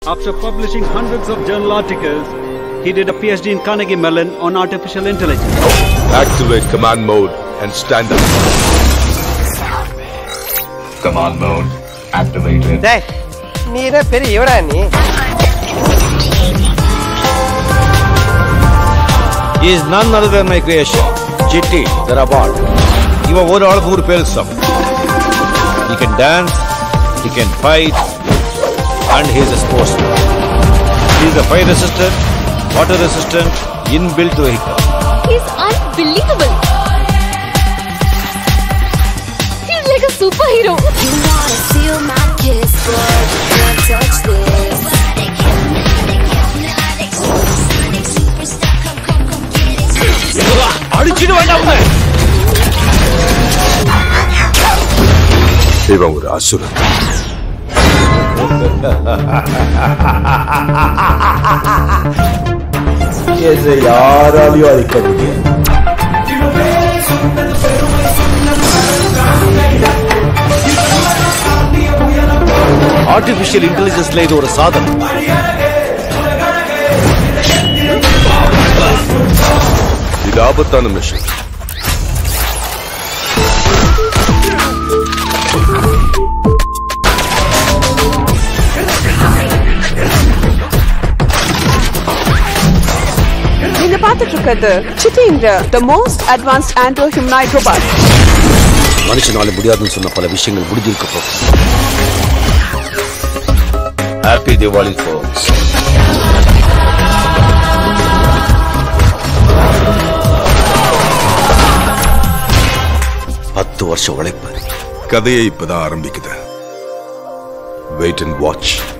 After publishing hundreds of journal articles, he did a PhD in Carnegie Mellon on artificial intelligence. Activate command mode and stand up. Command mode activated. Hey, நீரே பெரியவடா நீ. He is none other than my creation. Chitti, the robot. இவன் ஒரு ஆளுக்கு ஒரு பேர் சம். He can dance, he can fight, and he is a sportsman. He is a fire resistant, water resistant, inbuilt vehicle. He is unbelievable. He is like a superhero. You wanna feel my kiss, but you can't touch this. அடிச்சிடு வேண்டாம். இவன் ஒரு அசுரன். இதை யாராலையும் அழிக்க முடியாது. Artificial இன்டெலிஜென்ஸ்ல இது ஒரு சாதனை. இது ஆபத்தான மிஷன். நீங்க பார்த்துட்டு இருக்கிறது city India, the most advanced andro-humanoid robot. மனுஷனால முடியாதுன்னு சொன்ன பல விஷயங்கள் முடிஞ்சிருக்க போகுது. Happy Deepavali folks. வருஷம் உழைப்பு. கதையை இப்பதான் ஆரம்பிக்குது. Wait and watch.